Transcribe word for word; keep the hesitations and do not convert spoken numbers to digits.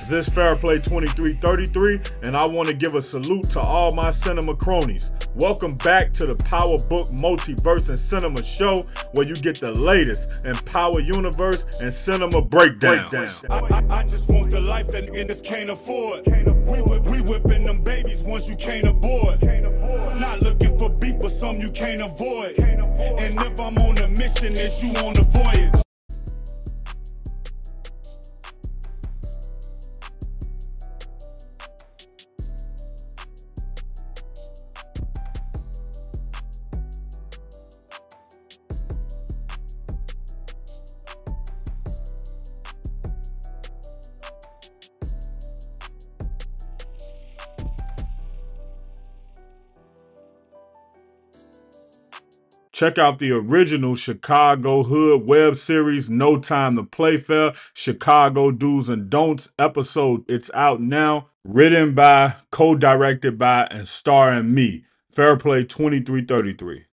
This Fairplay twenty-three thirty-three, and I want to give a salute to all my cinema cronies. Welcome back to the Power Book Multiverse and Cinema Show, where you get the latest in Power Universe and cinema breakdowns. I, I, I just want the life that niggas can't afford. We, whip, we whipping them babies once you can't aboard. Not looking for beef, but some you can't avoid. And if I'm on a mission, it's you on a voyage. Check out the original Chicago Hood web series, No Time to Play Fair, Chicago Do's and Don'ts episode. It's out now. Written by, co-directed by, and starring me, Fairplay twenty-three thirty-three.